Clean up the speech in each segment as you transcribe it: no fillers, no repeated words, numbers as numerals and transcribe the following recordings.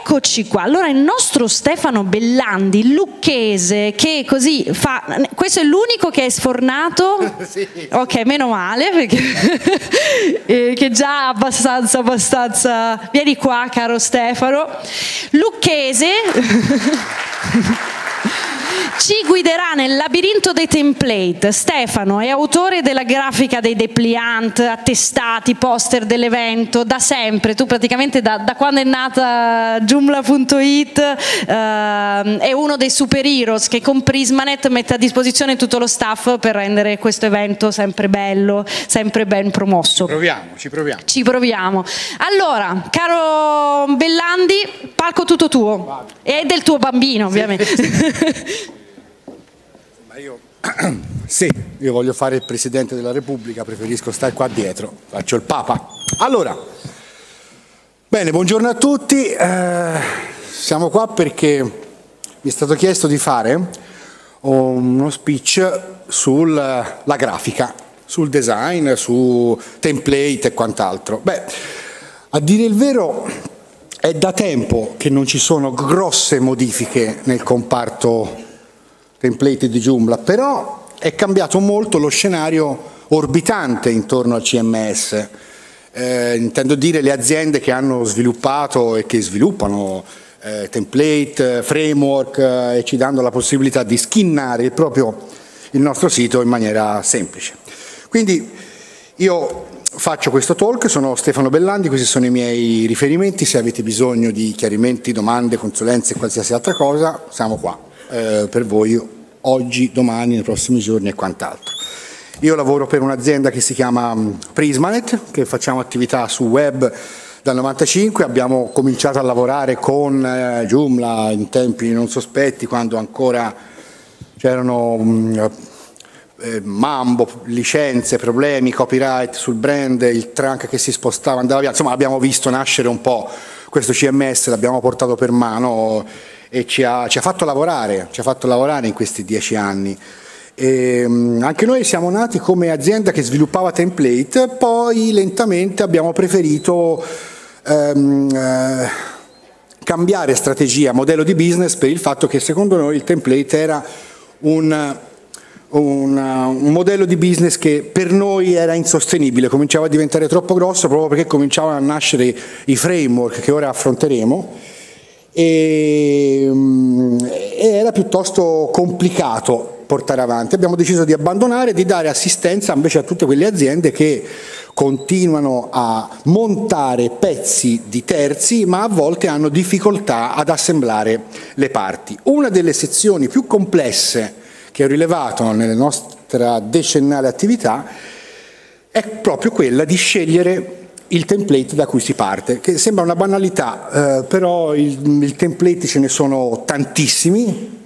Eccoci qua. Allora il nostro Stefano Bellandi, lucchese, che così fa... Questo è l'unico che è sfornato? Sì. Ok, meno male, perché che già abbastanza... Vieni qua, caro Stefano. Lucchese... Ci guiderà nel labirinto dei template. Stefano è autore della grafica dei dépliant, attestati, poster dell'evento, da sempre, tu praticamente da quando è nata Joomla.it è uno dei super heroes che con Prismanet mette a disposizione tutto lo staff per rendere questo evento sempre bello, sempre ben promosso. Ci proviamo. Allora, caro Bellandi, palco tutto tuo. E del tuo bambino, ovviamente. Sì. Io voglio fare il Presidente della Repubblica, preferisco stare qua dietro, faccio il Papa. Allora, bene, buongiorno a tutti, siamo qua perché mi è stato chiesto di fare uno speech sulla grafica, sul design, su template e quant'altro. Beh, a dire il vero è da tempo che non ci sono grosse modifiche nel comparto template di Joomla, però è cambiato molto lo scenario orbitante intorno al CMS, intendo dire le aziende che hanno sviluppato e che sviluppano template, framework e ci danno la possibilità di skinnare il nostro sito in maniera semplice. Quindi io faccio questo talk, sono Stefano Bellandi, questi sono i miei riferimenti, se avete bisogno di chiarimenti, domande, consulenze e qualsiasi altra cosa, siamo qua. Per voi oggi, domani, nei prossimi giorni e quant'altro. Io lavoro per un'azienda che si chiama Prismanet, che facciamo attività su web dal 95, abbiamo cominciato a lavorare con Joomla in tempi non sospetti, quando ancora c'erano mambo, licenze, problemi, copyright sul brand, il trunk che si spostava, andava via, insomma abbiamo visto nascere un po' questo CMS, l'abbiamo portato per mano e ci ha fatto lavorare in questi 10 anni. E anche noi siamo nati come azienda che sviluppava template, poi lentamente abbiamo preferito cambiare strategia, modello di business, per il fatto che secondo noi il template era un modello di business che per noi era insostenibile, cominciava a diventare troppo grosso proprio perché cominciavano a nascere i framework che ora affronteremo. E era piuttosto complicato portare avanti. Abbiamo deciso di abbandonare e di dare assistenza invece a tutte quelle aziende che continuano a montare pezzi di terzi ma a volte hanno difficoltà ad assemblare le parti. Una delle sezioni più complesse che ho rilevato nella nostra decennale attività è proprio quella di scegliere il template da cui si parte, che sembra una banalità, però il template ce ne sono tantissimi,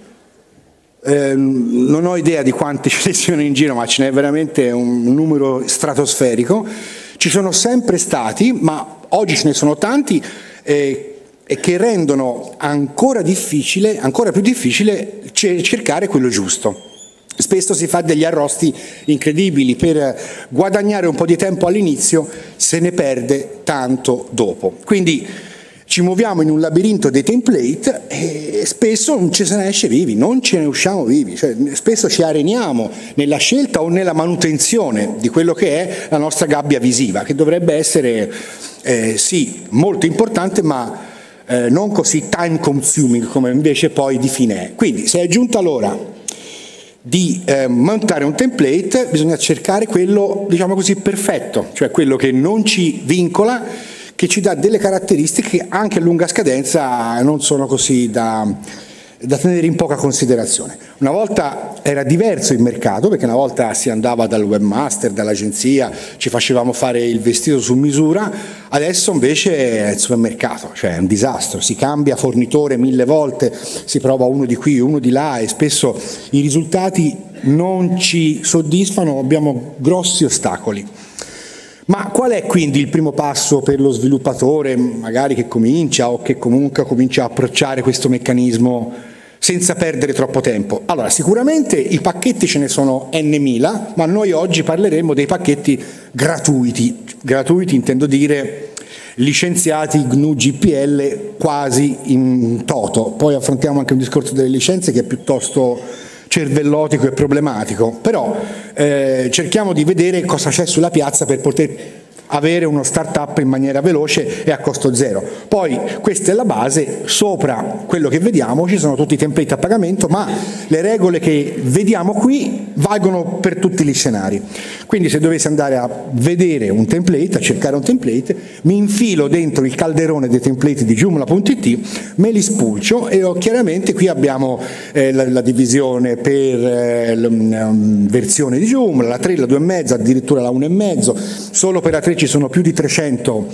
non ho idea di quanti ce ne siano in giro, ma ce n'è veramente un numero stratosferico. Ci sono sempre stati, ma oggi ce ne sono tanti e che rendono ancora più difficile cercare quello giusto. Spesso si fa degli arrosti incredibili per guadagnare un po' di tempo all'inizio, se ne perde tanto dopo. Quindi ci muoviamo in un labirinto dei template e spesso non ce ne esce vivi, non ce ne usciamo vivi, cioè, spesso ci areniamo nella scelta o nella manutenzione di quello che è la nostra gabbia visiva, che dovrebbe essere sì, molto importante, ma non così time consuming come invece poi di fine è. Quindi se è giunta l'ora di montare un template, bisogna cercare quello, diciamo così, perfetto, cioè quello che non ci vincola, che ci dà delle caratteristiche anche a lunga scadenza non sono così da tenere in poca considerazione. Una volta era diverso il mercato, perché una volta si andava dal webmaster, dall'agenzia, ci facevamo fare il vestito su misura, adesso invece è il supermercato, cioè è un disastro, si cambia fornitore 1000 volte, si prova uno di qui, uno di là e spesso i risultati non ci soddisfano, abbiamo grossi ostacoli. Ma qual è quindi il primo passo per lo sviluppatore, magari che comincia o che comunque comincia a approcciare questo meccanismo senza perdere troppo tempo? Allora, sicuramente i pacchetti ce ne sono n.000, ma noi oggi parleremo dei pacchetti gratuiti. Gratuiti intendo dire licenziati GNU GPL quasi in toto. Poi affrontiamo anche un discorso delle licenze che è piuttosto cervellotico e problematico, però cerchiamo di vedere cosa c'è sulla piazza per poter avere uno start-up in maniera veloce e a costo zero. Poi questa è la base, sopra quello che vediamo ci sono tutti i template a pagamento, ma le regole che vediamo qui valgono per tutti gli scenari. Quindi se dovessi andare a vedere un template, a cercare un template, mi infilo dentro il calderone dei template di Joomla.it, me li spulcio e chiaramente qui abbiamo la divisione per versione di Joomla, la 3, la 2,5, addirittura la 1,5, solo per la 3 ci sono più di 300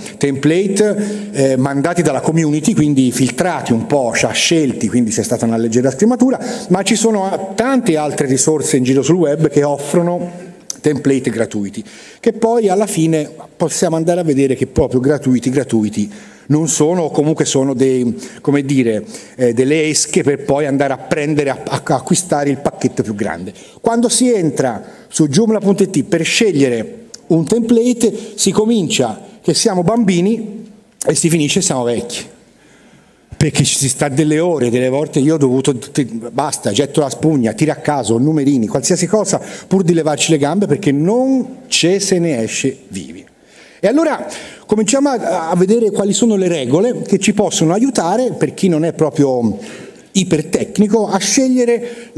template mandati dalla community, quindi filtrati un po', scelti, quindi c'è stata una leggera scrematura, ma ci sono tante altre risorse in giro sul web che offrono template gratuiti, che poi alla fine possiamo andare a vedere che proprio gratuiti non sono, o comunque sono come dire, delle esche per poi andare a prendere, a acquistare il pacchetto più grande. Quando si entra su Joomla.it per scegliere un template si comincia che siamo bambini e si finisce siamo vecchi, perché ci si sta delle ore, delle volte io ho dovuto, basta, getto la spugna, tiro a caso, numerini, qualsiasi cosa, pur di levarci le gambe perché non se ne esce vivi. E allora cominciamo a vedere quali sono le regole che ci possono aiutare, per chi non è proprio ipertecnico, a scegliere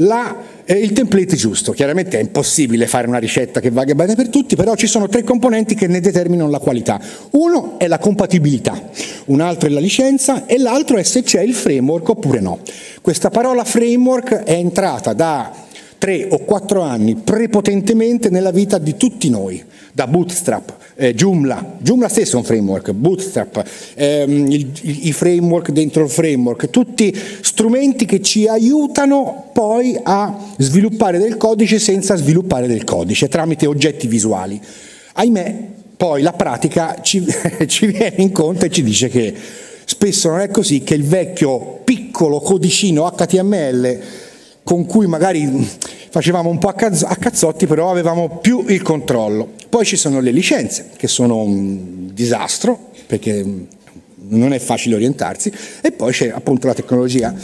il template giusto. Chiaramente è impossibile fare una ricetta che valga bene per tutti, però ci sono 3 componenti che ne determinano la qualità. Uno è la compatibilità, un altro è la licenza e l'altro è se c'è il framework oppure no. Questa parola framework è entrata da 3 o 4 anni prepotentemente nella vita di tutti noi, da Bootstrap, Joomla stesso è un framework, Bootstrap, i framework dentro il framework, tutti strumenti che ci aiutano poi a sviluppare del codice senza sviluppare del codice, tramite oggetti visuali. Ahimè, poi la pratica ci viene incontro e ci dice che spesso non è così, che il vecchio piccolo codicino HTML con cui magari facevamo un po' a cazzotti, però avevamo più il controllo. Poi ci sono le licenze, che sono un disastro, perché non è facile orientarsi, e poi c'è appunto la tecnologia.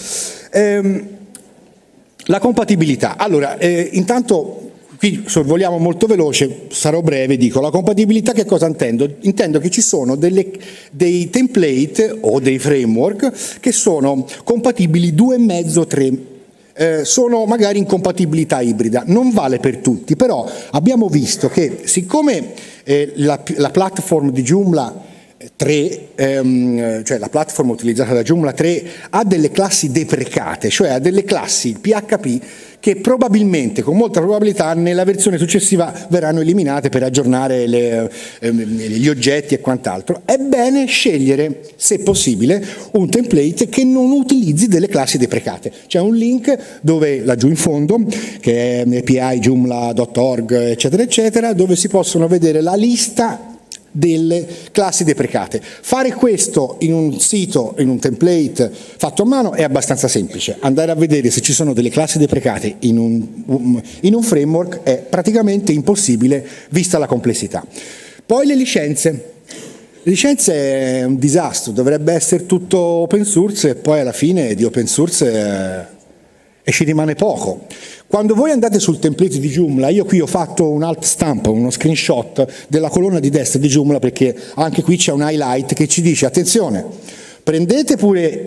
La compatibilità. Allora, intanto qui sorvoliamo molto veloce, sarò breve, dico, la compatibilità che cosa intendo? Intendo che ci sono dei template o dei framework che sono compatibili 2,5, 3. Sono magari in compatibilità ibrida, non vale per tutti, però abbiamo visto che siccome la platform di Joomla 3, cioè la platform utilizzata da Joomla 3 ha delle classi deprecate, cioè ha delle classi PHP che probabilmente, con molta probabilità, nella versione successiva verranno eliminate per aggiornare gli oggetti e quant'altro. È bene scegliere, se possibile, un template che non utilizzi delle classi deprecate. C'è un link dove, laggiù in fondo, che è api.joomla.org, eccetera, eccetera, dove si possono vedere la lista delle classi deprecate. Fare questo in un sito, in un template fatto a mano è abbastanza semplice. Andare a vedere se ci sono delle classi deprecate in un framework è praticamente impossibile vista la complessità. Poi le licenze. Le licenze è un disastro, dovrebbe essere tutto open source e poi alla fine di open source e ci rimane poco. Quando voi andate sul template di Joomla, io qui ho fatto un alt stamp, uno screenshot della colonna di destra di Joomla, perché anche qui c'è un highlight che ci dice, attenzione, prendete pure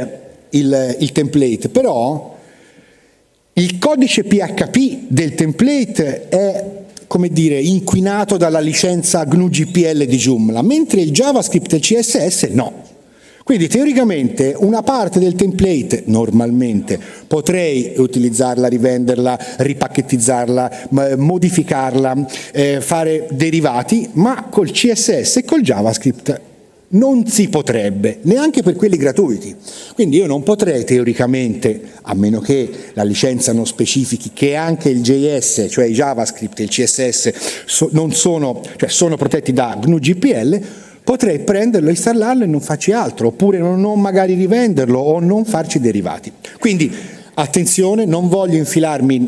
il template, però il codice PHP del template è, come dire, inquinato dalla licenza GNU GPL di Joomla, mentre il JavaScript e il CSS no. Quindi teoricamente una parte del template, normalmente, potrei utilizzarla, rivenderla, ripacchettizzarla, modificarla, fare derivati, ma col CSS e col JavaScript non si potrebbe, neanche per quelli gratuiti. Quindi io non potrei teoricamente, a meno che la licenza non specifichi che anche il JS, cioè il JavaScript e il CSS, sono protetti da GNU GPL, potrei prenderlo, installarlo e non farci altro, oppure non magari rivenderlo o non farci derivati. Quindi attenzione, non voglio infilarmi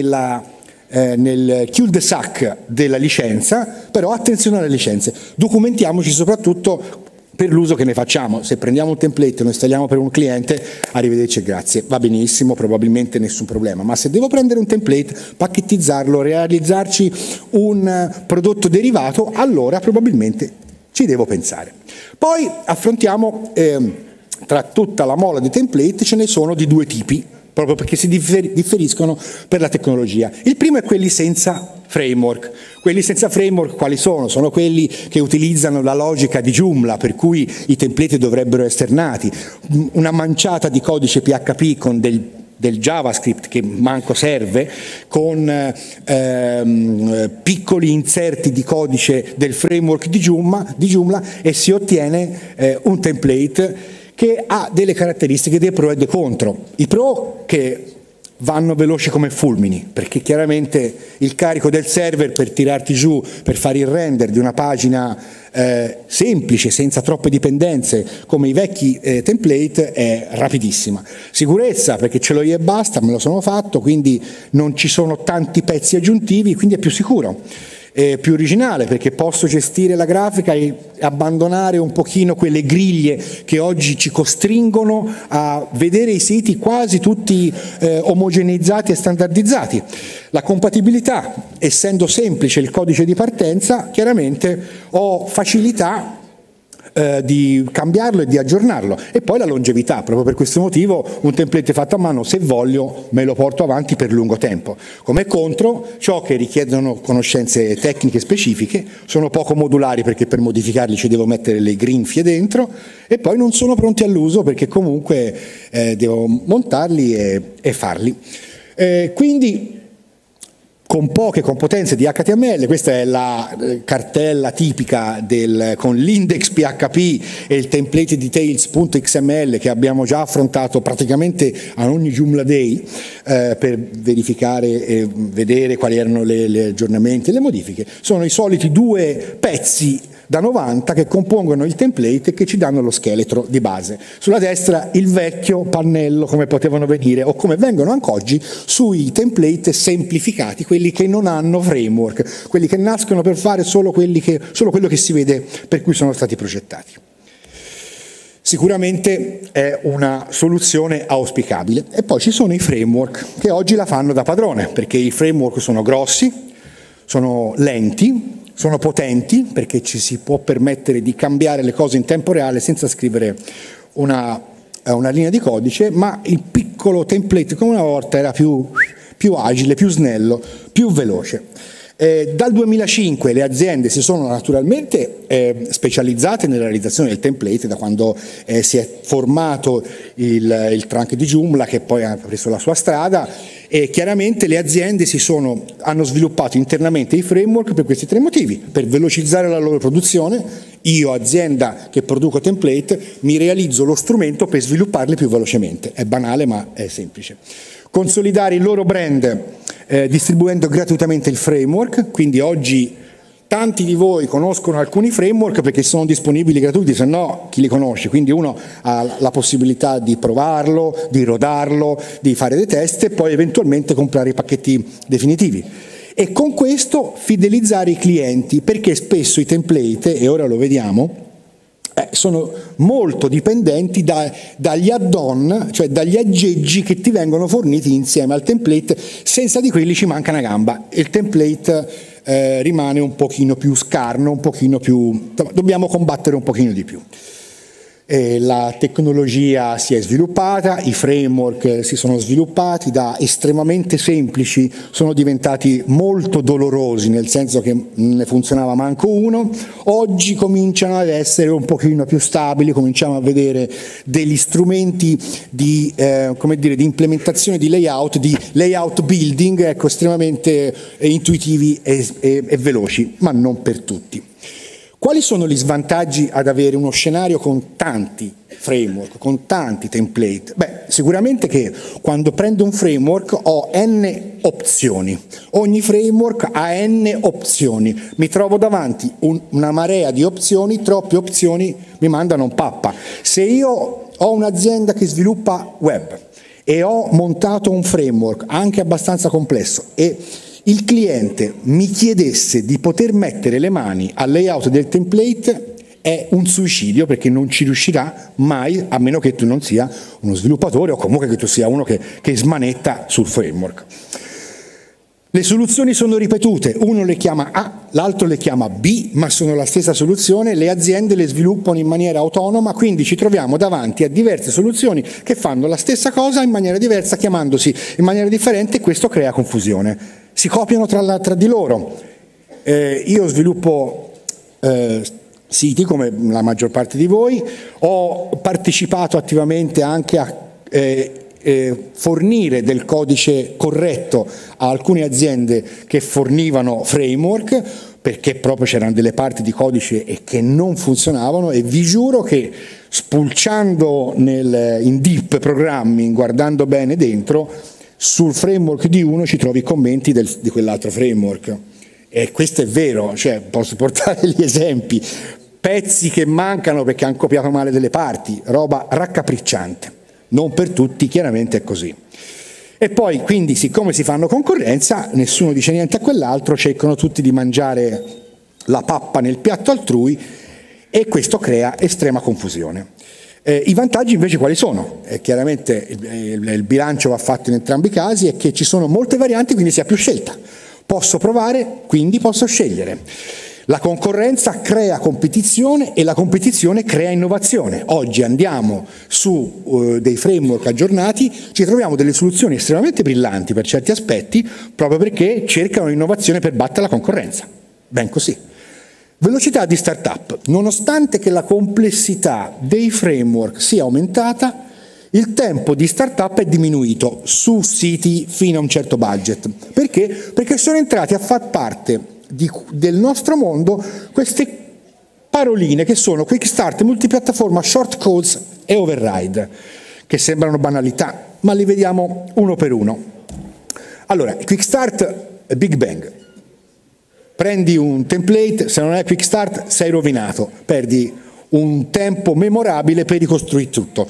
nel cul-de-sac della licenza, però attenzione alle licenze. Documentiamoci soprattutto per l'uso che ne facciamo. Se prendiamo un template e lo installiamo per un cliente, arrivederci e grazie, va benissimo, probabilmente nessun problema, ma se devo prendere un template, pacchettizzarlo, realizzarci un prodotto derivato, allora probabilmente ci devo pensare. Poi affrontiamo, tra tutta la mole di template ce ne sono di due tipi, proprio perché si differiscono per la tecnologia. Il primo è quelli senza framework. Quelli senza framework quali sono? Sono quelli che utilizzano la logica di Joomla, per cui i template dovrebbero esternati, una manciata di codice PHP con del JavaScript che manco serve, con piccoli inserti di codice del framework di Joomla e si ottiene un template che ha delle caratteristiche dei pro e dei contro. I pro che vanno veloci come fulmini, perché chiaramente il carico del server per tirarti giù, per fare il render di una pagina semplice, senza troppe dipendenze, come i vecchi template, è rapidissima. Sicurezza, perché ce l'ho io e basta, me lo sono fatto, quindi non ci sono tanti pezzi aggiuntivi, quindi è più sicuro. Più originale, perché posso gestire la grafica e abbandonare un pochino quelle griglie che oggi ci costringono a vedere i siti quasi tutti omogeneizzati e standardizzati. La compatibilità, essendo semplice il codice di partenza, chiaramente ho facilità di cambiarlo e di aggiornarlo, e poi la longevità. Proprio per questo motivo un template fatto a mano, se voglio, me lo porto avanti per lungo tempo. Come contro, ciò che richiedono conoscenze tecniche specifiche, sono poco modulari perché per modificarli ci devo mettere le grinfie dentro, e poi non sono pronti all'uso perché comunque devo montarli e farli. Quindi con poche competenze di HTML, questa è la cartella tipica con l'index PHP e il template details.xml che abbiamo già affrontato praticamente a ogni Joomla Day per verificare e vedere quali erano gli aggiornamenti e le modifiche. Sono i soliti due pezzi da 90 che compongono il template e che ci danno lo scheletro di base. Sulla destra il vecchio pannello, come potevano venire o come vengono anche oggi sui template semplificati, quelli che non hanno framework, quelli che nascono per fare solo quello che si vede per cui sono stati progettati. Sicuramente è una soluzione auspicabile. E poi ci sono i framework che oggi la fanno da padrone, perché i framework sono grossi, sono lenti, sono potenti, perché ci si può permettere di cambiare le cose in tempo reale senza scrivere una linea di codice, ma il piccolo template come una volta era più agile, più snello, più veloce. Dal 2005 le aziende si sono naturalmente specializzate nella realizzazione del template, da quando si è formato il trunk di Joomla, che poi ha preso la sua strada, e chiaramente le aziende hanno sviluppato internamente i framework per questi tre motivi: per velocizzare la loro produzione. Io, azienda che produco template, mi realizzo lo strumento per svilupparli più velocemente. È banale, ma è semplice. Consolidare il loro brand distribuendo gratuitamente il framework, quindi oggi tanti di voi conoscono alcuni framework perché sono disponibili gratuiti, se no chi li conosce? Quindi uno ha la possibilità di provarlo, di rodarlo, di fare dei test e poi eventualmente comprare i pacchetti definitivi. E con questo fidelizzare i clienti, perché spesso i template, e ora lo vediamo, sono molto dipendenti dagli add-on, cioè dagli aggeggi che ti vengono forniti insieme al template. Senza di quelli ci manca una gamba. Il template rimane un pochino più scarno, un pochino più, dobbiamo combattere un pochino di più. La tecnologia si è sviluppata, i framework si sono sviluppati, da estremamente semplici sono diventati molto dolorosi, nel senso che non ne funzionava manco uno. Oggi cominciano ad essere un pochino più stabili, cominciamo a vedere degli strumenti di implementazione di layout building, ecco, estremamente intuitivi e veloci, ma non per tutti. Quali sono gli svantaggi ad avere uno scenario con tanti framework, con tanti template? Beh, sicuramente che quando prendo un framework ho n opzioni, ogni framework ha n opzioni, mi trovo davanti una marea di opzioni, troppe opzioni mi mandano un pappa. Se io ho un'azienda che sviluppa web e ho montato un framework anche abbastanza complesso e il cliente mi chiedesse di poter mettere le mani al layout del template, è un suicidio, perché non ci riuscirà mai, a meno che tu non sia uno sviluppatore o comunque che tu sia uno che smanetta sul framework. Le soluzioni sono ripetute, uno le chiama A, l'altro le chiama B, ma sono la stessa soluzione, le aziende le sviluppano in maniera autonoma, quindi ci troviamo davanti a diverse soluzioni che fanno la stessa cosa in maniera diversa, chiamandosi in maniera differente, e questo crea confusione. Si copiano tra di loro. Io sviluppo siti come la maggior parte di voi, ho partecipato attivamente anche a fornire del codice corretto a alcune aziende che fornivano framework, perché proprio c'erano delle parti di codice che non funzionavano, e vi giuro che spulciando in deep programming, guardando bene dentro, sul framework di uno ci trovi i commenti di quell'altro framework. E questo è vero, cioè posso portare gli esempi, pezzi che mancano perché hanno copiato male delle parti, roba raccapricciante. Non per tutti, chiaramente è così. E poi, quindi, siccome si fanno concorrenza, nessuno dice niente a quell'altro, cercano tutti di mangiare la pappa nel piatto altrui, e questo crea estrema confusione. I vantaggi invece quali sono? Chiaramente il bilancio va fatto in entrambi i casi, è che ci sono molte varianti, quindi si ha più scelta. Posso provare, quindi posso scegliere. La concorrenza crea competizione e la competizione crea innovazione. Oggi andiamo su dei framework aggiornati, ci troviamo delle soluzioni estremamente brillanti per certi aspetti, proprio perché cercano innovazione per battere la concorrenza. Ben così. Velocità di startup. Nonostante che la complessità dei framework sia aumentata, il tempo di startup è diminuito su siti fino a un certo budget. Perché? Perché sono entrati a far parte del nostro mondo queste paroline che sono quick start, multipiattaforma, short codes e override, che sembrano banalità, ma li vediamo uno per uno. Allora, quick start, Big Bang. Prendi un template, se non è quick start sei rovinato, perdi un tempo memorabile per ricostruire tutto.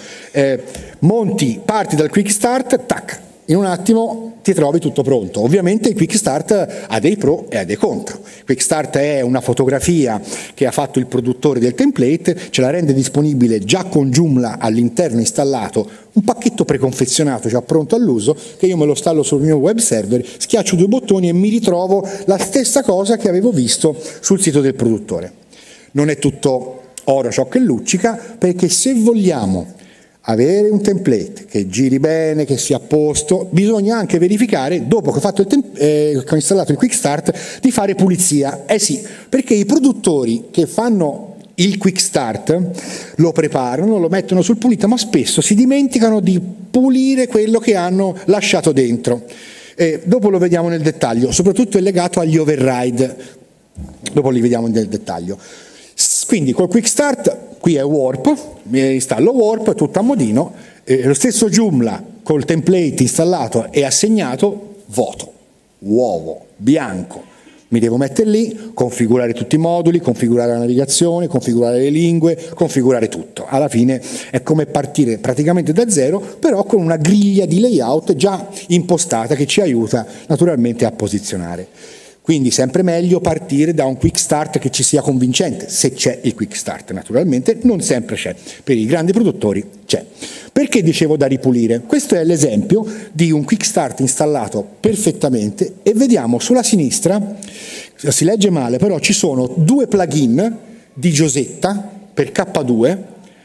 Parti dal quick start, tac, in un attimo ti trovi tutto pronto. Ovviamente il quick start ha dei pro e ha dei contro. Quick start è una fotografia che ha fatto il produttore del template, ce la rende disponibile già con Joomla all'interno installato, un pacchetto preconfezionato già pronto all'uso, che io me lo installo sul mio web server, schiaccio 2 bottoni e mi ritrovo la stessa cosa che avevo visto sul sito del produttore. Non è tutto oro ciò che luccica, perché se vogliamo avere un template che giri bene, che sia a posto, bisogna anche verificare, dopo che ho installato il quick start, di fare pulizia. Sì, perché i produttori che fanno il quick start lo preparano, lo mettono sul pulito, ma spesso si dimenticano di pulire quello che hanno lasciato dentro. Dopo lo vediamo nel dettaglio, soprattutto è legato agli override, dopo li vediamo nel dettaglio. Quindi col quick start, qui è Warp, mi installo Warp, tutto a modino, lo stesso Joomla col template installato e assegnato, vuoto, uovo, bianco. Mi devo mettere lì, configurare tutti i moduli, configurare la navigazione, configurare le lingue, configurare tutto. Alla fine è come partire praticamente da zero, però con una griglia di layout già impostata che ci aiuta naturalmente a posizionare. Quindi sempre meglio partire da un quick start che ci sia convincente, se c'è il quick start naturalmente, non sempre c'è, per i grandi produttori c'è. Perché dicevo da ripulire? Questo è l'esempio di un quick start installato perfettamente e vediamo sulla sinistra, si legge male, però ci sono 2 plugin di Josetta per K2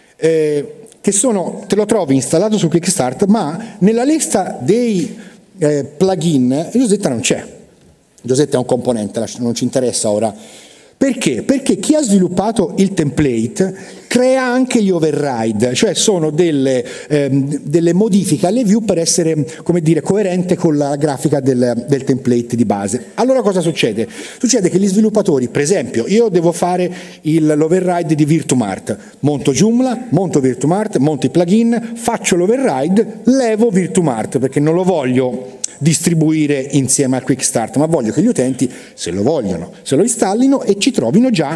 che sono, te lo trovi installato su quick start, ma nella lista dei plugin Josetta non c'è. Josetta è un componente, non ci interessa ora. Perché? Perché chi ha sviluppato il template crea anche gli override, cioè sono delle modifiche alle view per essere, come dire, coerente con la grafica del template di base. Allora cosa succede? Succede che gli sviluppatori, per esempio, io devo fare l'override di Virtumart, monto Joomla, monto Virtumart, monto i plugin, faccio l'override, levo Virtumart perché non lo voglio distribuire insieme al quick start, ma voglio che gli utenti, se lo vogliono, se lo installino e ci trovino già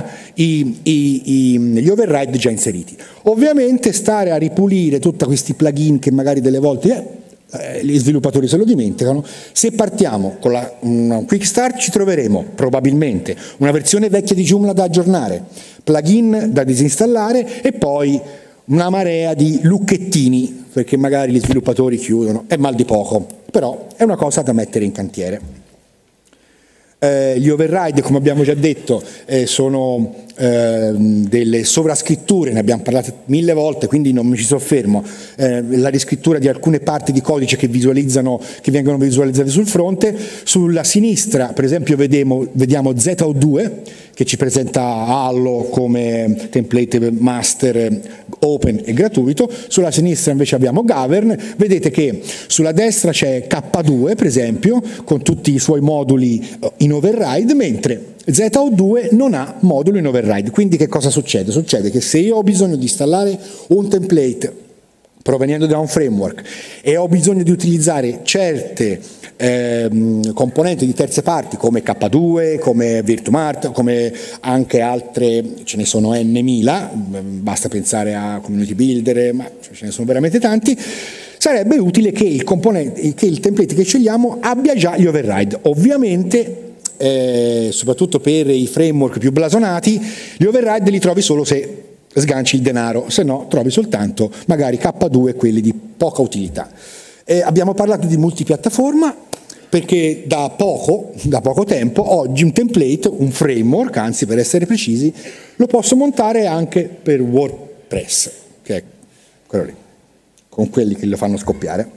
gli override già inseriti. Ovviamente stare a ripulire tutti questi plugin che magari delle volte gli sviluppatori se lo dimenticano. Se partiamo con un quick start ci troveremo probabilmente una versione vecchia di Joomla da aggiornare, plugin da disinstallare e poi una marea di lucchettini, perché magari gli sviluppatori chiudono, è mal di poco, però è una cosa da mettere in cantiere. Gli override, come abbiamo già detto, sono delle sovrascritture, ne abbiamo parlato 1000 volte, quindi non mi ci soffermo. La riscrittura di alcune parti di codice che vengono visualizzate sul fronte. Sulla sinistra, per esempio, vediamo ZO2 che ci presenta Allo come template master open e gratuito. Sulla sinistra invece abbiamo Govern. Vedete che sulla destra c'è K2, per esempio, con tutti i suoi moduli in override, mentre ZO2 non ha moduli in override. Quindi che cosa succede? Succede che se io ho bisogno di installare un template proveniendo da un framework e ho bisogno di utilizzare certe componenti di terze parti come K2, come Virtumart, come anche altre, ce ne sono n.000, basta pensare a Community Builder, ma ce ne sono veramente tanti, sarebbe utile che il template che scegliamo abbia già gli override. Ovviamente soprattutto per i framework più blasonati, gli override li trovi solo se sganci il denaro, se no trovi soltanto magari K2 e quelli di poca utilità. Abbiamo parlato di multipiattaforma perché da poco tempo oggi un template, un framework, anzi per essere precisi, lo posso montare anche per WordPress, che è quello lì, con quelli che lo fanno scoppiare.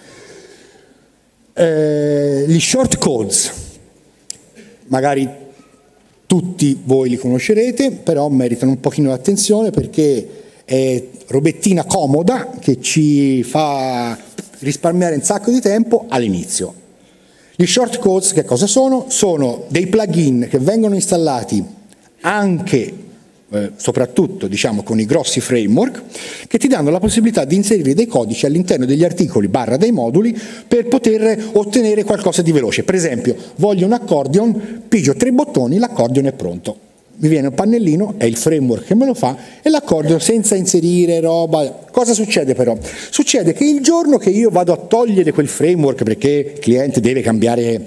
Gli shortcodes, magari tutti voi li conoscerete, però meritano un pochino di attenzione perché è robettina comoda che ci fa risparmiare un sacco di tempo all'inizio. Gli shortcodes che cosa sono? Sono dei plugin che vengono installati anche, soprattutto diciamo con i grossi framework, che ti danno la possibilità di inserire dei codici all'interno degli articoli / dei moduli per poter ottenere qualcosa di veloce. Per esempio, voglio un accordion, pigio 3 bottoni, l'accordion è pronto. Mi viene un pannellino, è il framework che me lo fa, e l'accordion senza inserire roba. Cosa succede però? Succede che il giorno che io vado a togliere quel framework perché il cliente deve cambiare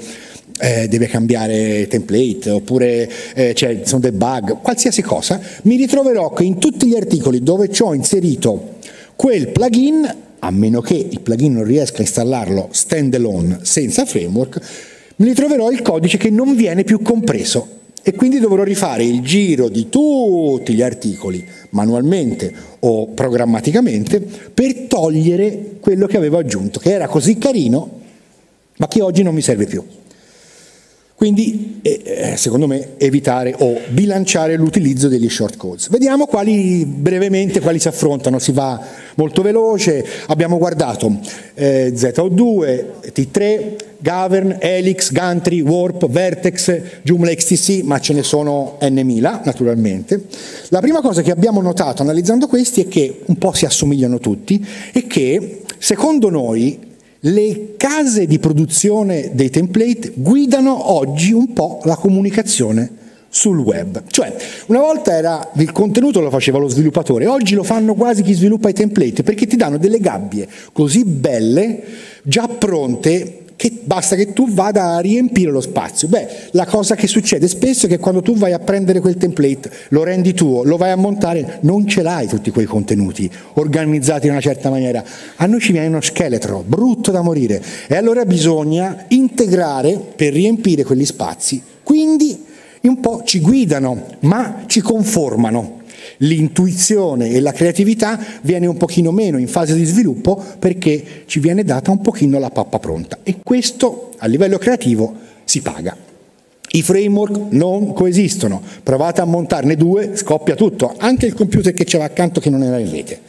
template, oppure sono dei bug, qualsiasi cosa, mi ritroverò che in tutti gli articoli dove ci ho inserito quel plugin, a meno che il plugin non riesca a installarlo standalone senza framework, mi ritroverò il codice che non viene più compreso e quindi dovrò rifare il giro di tutti gli articoli manualmente o programmaticamente per togliere quello che avevo aggiunto, che era così carino ma che oggi non mi serve più. Quindi, secondo me, evitare o bilanciare l'utilizzo degli shortcodes. Vediamo brevemente quali si affrontano, si va molto veloce. Abbiamo guardato ZO2, T3, Govern, Helix, Gantry, Warp, Vertex, Joomla XTC, ma ce ne sono n.000 naturalmente. La prima cosa che abbiamo notato analizzando questi è che un po' si assomigliano tutti e che, secondo noi, le case di produzione dei template guidano oggi un po' la comunicazione sul web. Cioè, una volta il contenuto lo faceva lo sviluppatore, oggi lo fanno quasi chi sviluppa i template, perché ti danno delle gabbie così belle, già pronte, che basta che tu vada a riempire lo spazio. La cosa che succede spesso è che quando tu vai a prendere quel template, lo rendi tuo, lo vai a montare, non ce l'hai tutti quei contenuti organizzati in una certa maniera. A noi ci viene uno scheletro, brutto da morire, e allora bisogna integrare per riempire quegli spazi. Quindi un po' ci guidano, ma ci conformano. L'intuizione e la creatività viene un pochino meno in fase di sviluppo perché ci viene data un pochino la pappa pronta, e questo a livello creativo si paga. I framework non coesistono, provate a montarne 2, scoppia tutto, anche il computer che c'era accanto che non era in rete.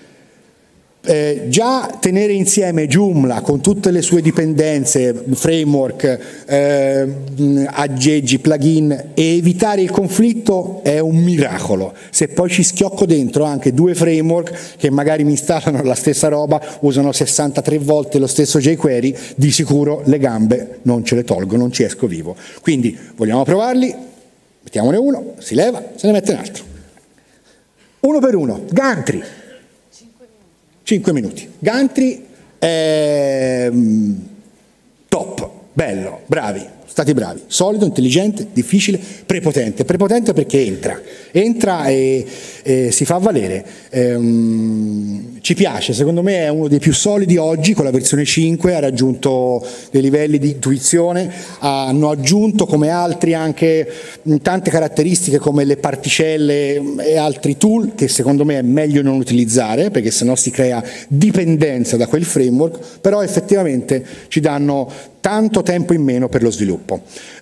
Già tenere insieme Joomla con tutte le sue dipendenze, framework, aggeggi, plugin, e evitare il conflitto è un miracolo. Se poi ci schiocco dentro anche 2 framework che magari mi installano la stessa roba, usano 63 volte lo stesso jQuery, di sicuro le gambe non ce le tolgo, non ci esco vivo. Quindi vogliamo provarli? Mettiamone uno, si leva, se ne mette un altro. Uno per uno. Gantry. 5 minuti. Gantry Top, bello, bravi, stati bravi, solido, intelligente, difficile, prepotente. Prepotente perché entra e si fa valere. Ci piace, secondo me è uno dei più solidi oggi, con la versione 5 ha raggiunto dei livelli di intuizione, hanno aggiunto come altri anche tante caratteristiche come le particelle e altri tool che secondo me è meglio non utilizzare perché sennò si crea dipendenza da quel framework, però effettivamente ci danno tanto tempo in meno per lo sviluppo.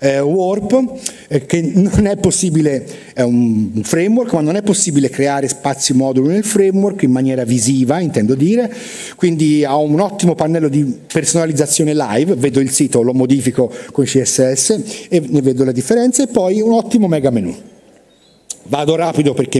Warp, che non è possibile, è un framework, ma non è possibile creare spazi moduli nel framework in maniera visiva, intendo dire, quindi ha un ottimo pannello di personalizzazione live, vedo il sito, lo modifico con CSS e ne vedo la differenza, e poi un ottimo mega menu. Vado rapido perché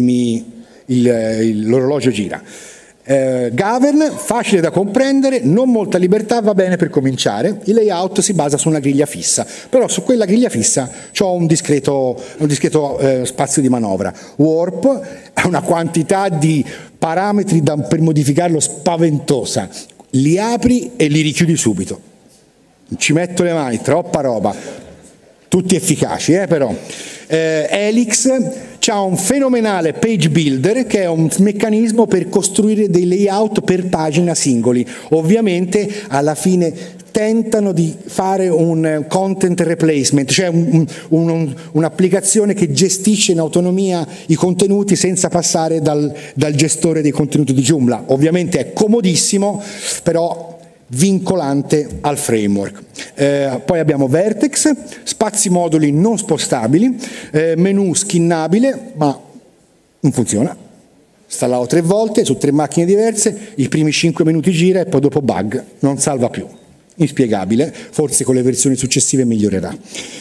l'orologio gira. Govern, facile da comprendere, non molta libertà, va bene per cominciare. Il layout si basa su una griglia fissa, però su quella griglia fissa c'ho un discreto spazio di manovra. Warp ha una quantità di parametri per modificarlo spaventosa, li apri e li richiudi subito, ci metto le mani, troppa roba, tutti efficaci però. Helix c'ha un fenomenale page builder che è un meccanismo per costruire dei layout per pagina singoli. Ovviamente alla fine tentano di fare un content replacement, cioè un'applicazione che gestisce in autonomia i contenuti senza passare dal gestore dei contenuti di Joomla. Ovviamente è comodissimo, però vincolante al framework. Poi abbiamo Vertex, spazi moduli non spostabili, menu skinnabile, ma non funziona. Installato 3 volte su 3 macchine diverse, i primi 5 minuti gira e poi dopo bug, non salva più. Inspiegabile, forse con le versioni successive migliorerà.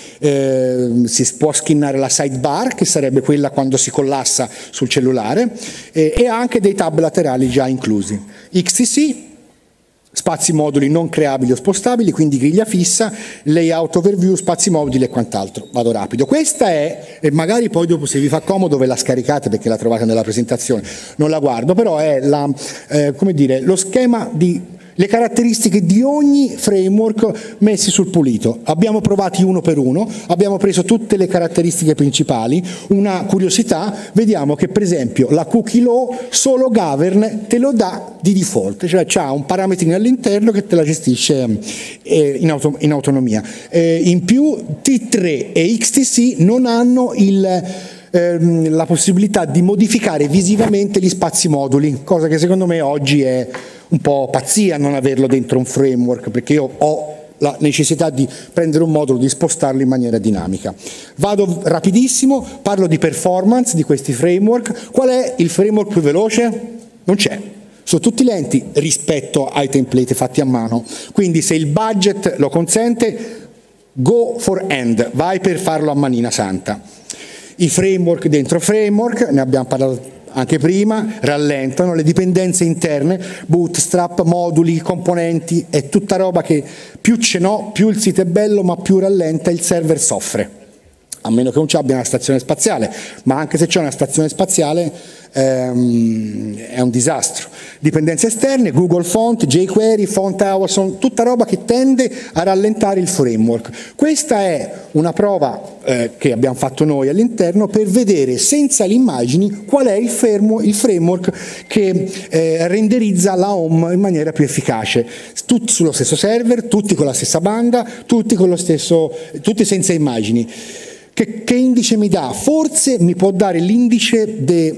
Si può skinnare la sidebar, che sarebbe quella quando si collassa sul cellulare, e ha anche dei tab laterali già inclusi. XTC, spazi moduli non creabili o spostabili, quindi griglia fissa, layout overview, spazi moduli e quant'altro. Vado rapido. Questa è, e magari poi dopo se vi fa comodo ve la scaricate perché la trovate nella presentazione, non la guardo, però è come dire, lo schema di le caratteristiche di ogni framework messi sul pulito. Abbiamo provati uno per uno, abbiamo preso tutte le caratteristiche principali. Una curiosità, vediamo che per esempio la cookie law solo Govern te lo dà di default, cioè c'ha un parametrino all'interno che te la gestisce in autonomia. In più T3 e XTC non hanno la possibilità di modificare visivamente gli spazi moduli, cosa che secondo me oggi è un po' pazzia non averlo dentro un framework, perché io ho la necessità di prendere un modulo, di spostarlo in maniera dinamica. Vado rapidissimo, parlo di performance di questi framework. Qual è il framework più veloce? Non c'è. Sono tutti lenti rispetto ai template fatti a mano, quindi se il budget lo consente, go for end, vai per farlo a manina santa. I framework dentro framework, ne abbiamo parlato anche prima, rallentano, le dipendenze interne, bootstrap, moduli, componenti, è tutta roba che più ce n'ho, più il sito è bello, ma più rallenta, il server soffre. A meno che non ci abbia una stazione spaziale, ma anche se c'è una stazione spaziale è un disastro. Dipendenze esterne, Google Font, jQuery, Font Awesome, tutta roba che tende a rallentare il framework. Questa è una prova che abbiamo fatto noi all'interno per vedere senza le immagini qual è il framework che renderizza la home in maniera più efficace. Tutti sullo stesso server, tutti con la stessa banda, tutti senza immagini. Che indice mi dà? Forse mi può dare l'indice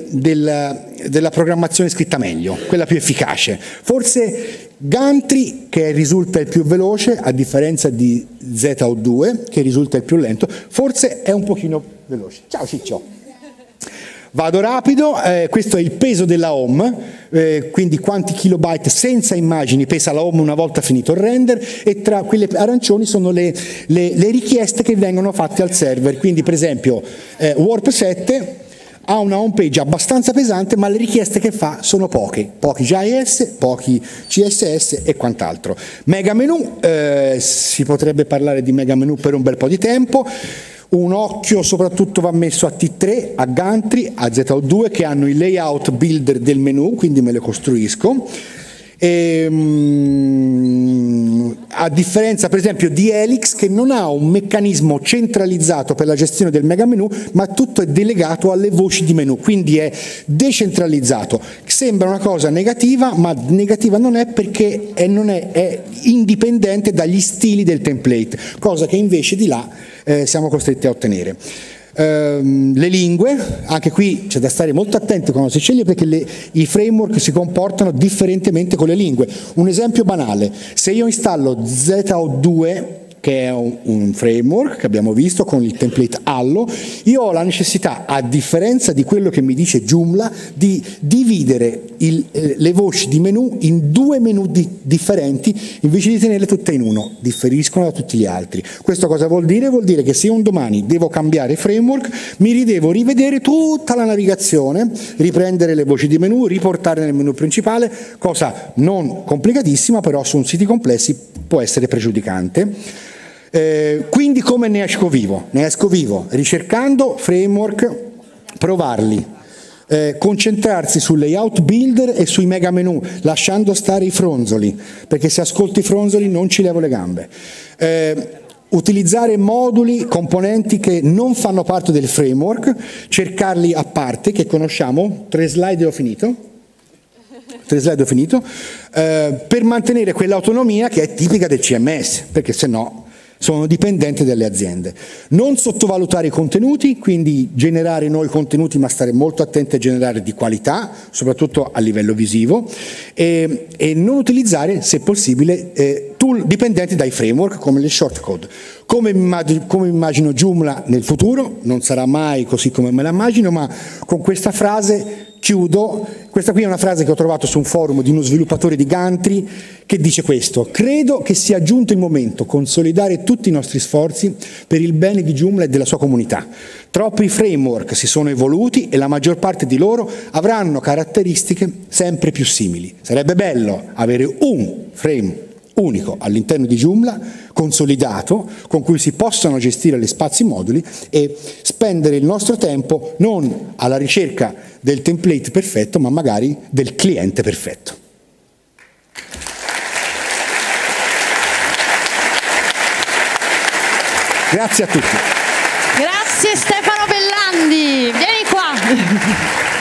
della programmazione scritta meglio, quella più efficace. Forse Gantry, che risulta il più veloce, a differenza di ZO2, che risulta il più lento, forse è un pochino veloce. Ciao Ciccio! Vado rapido, questo è il peso della home, quindi quanti kilobyte senza immagini pesa la home una volta finito il render, e tra quelle arancioni sono le richieste che vengono fatte al server. Quindi per esempio Warp 7 ha una home page abbastanza pesante, ma le richieste che fa sono pochi JS, pochi CSS e quant'altro. Mega menu, si potrebbe parlare di mega menu per un bel po' di tempo. Un occhio soprattutto va messo a T3, a Gantry, a ZO2, che hanno il layout builder del menu, quindi me lo costruisco. A differenza per esempio di Helix, che non ha un meccanismo centralizzato per la gestione del mega menu, ma tutto è delegato alle voci di menu, quindi è decentralizzato. Sembra una cosa negativa, ma negativa non è, perché è indipendente dagli stili del template, cosa che invece di là siamo costretti a ottenere. Le lingue, anche qui c'è da stare molto attenti quando si sceglie, perché i framework si comportano differentemente con le lingue. Un esempio banale: se io installo ZO2, che è un framework che abbiamo visto con il template Allo, io ho la necessità, a differenza di quello che mi dice Joomla, di dividere le voci di menu in due menu differenti, invece di tenerle tutte in uno, differiscono da tutti gli altri. Questo cosa vuol dire? Vuol dire che se io un domani devo cambiare framework, mi devo rivedere tutta la navigazione, riprendere le voci di menu, riportarle nel menu principale, cosa non complicatissima, però su siti complessi può essere pregiudicante. Quindi come ne esco vivo? Ne esco vivo ricercando framework, provarli, concentrarsi sul layout builder e sui mega menu, lasciando stare i fronzoli, perché se ascolto i fronzoli non ci levo le gambe. Utilizzare moduli, componenti che non fanno parte del framework, cercarli a parte, che conosciamo. 3 slide e ho finito. Per mantenere quell'autonomia che è tipica del CMS, perché se no sono dipendenti dalle aziende. Non sottovalutare i contenuti, quindi generare noi contenuti, ma stare molto attenti a generare di qualità, soprattutto a livello visivo, e non utilizzare, se possibile, tool dipendenti dai framework come le shortcode. Come immagino Joomla nel futuro, non sarà mai così come me la immagino, ma con questa frase chiudo. Questa qui è una frase che ho trovato su un forum di uno sviluppatore di Gantry, che dice questo: credo che sia giunto il momento di consolidare tutti i nostri sforzi per il bene di Joomla e della sua comunità. Troppi framework si sono evoluti e la maggior parte di loro avranno caratteristiche sempre più simili. Sarebbe bello avere un frame unico all'interno di Joomla, consolidato, con cui si possano gestire gli spazi moduli e spendere il nostro tempo non alla ricerca del template perfetto, ma magari del cliente perfetto. Grazie a tutti. Grazie Stefano Bellandi, vieni qua.